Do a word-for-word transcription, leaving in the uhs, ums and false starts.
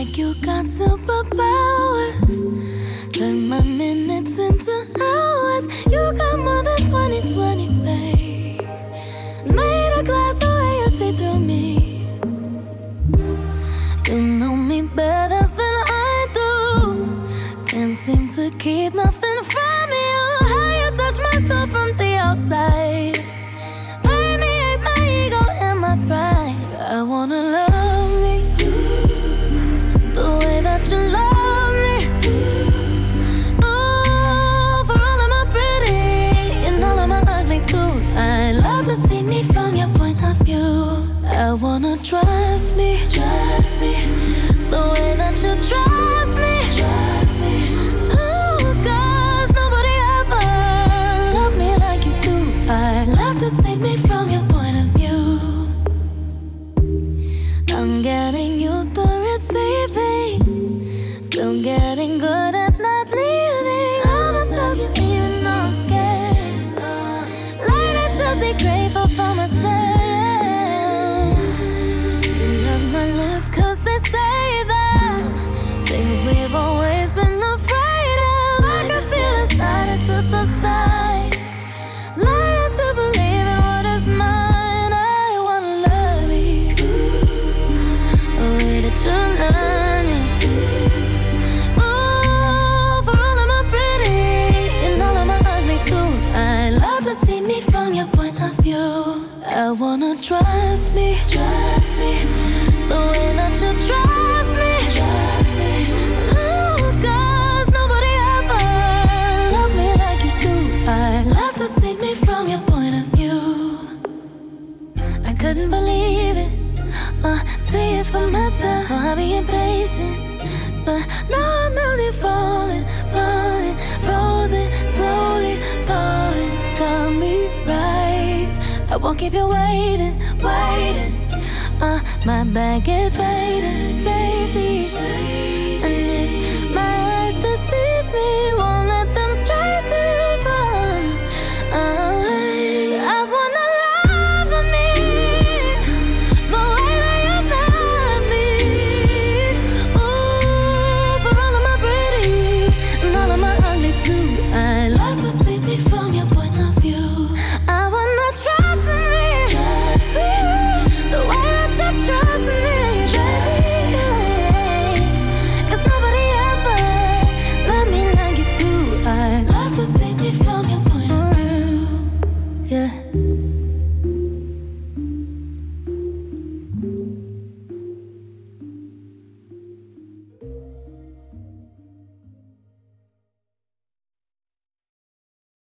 like you got superpowers. Turn my minutes into hours. You got more than twenty twenty, babe. Made a glass the way you see through me. You know me better than I do. Can't seem to keep nothing from you. How you touch my soul from the outside. Permeate my ego and my pride. I wanna love me the way that you love me. Oh, for all of my pretty and all of my ugly too. I love to see me from your point of view. I wanna trust me, trust me, the way that you trust me, trust me. Ooh, 'cause nobody ever loved me like you do. I love to see me from your point of view. I'm getting used to receiving, still getting good at not leaving. I'ma love you even though I'm scared. Learning to be grateful for myself. My lips, 'cause they say that things we've always been afraid of. I can feel it starting to subside. Learn to believe in what is mine. I wanna love you the way that you love me. Oh, for all of my pretty and all of my ugly too. I love to see me from your point of view. I wanna trust me, trust me, the way that you trust me, trust me. Ooh, 'cause nobody ever loved me like you do. I love to see me from your point of view. I couldn't believe it, uh, see it for myself. Oh, I'll be impatient, but now I'm really falling, falling, frozen, slowly falling. Got me right. I won't keep you waiting, waiting. Uh, my baggage waiting safely, and if my eyes deceive.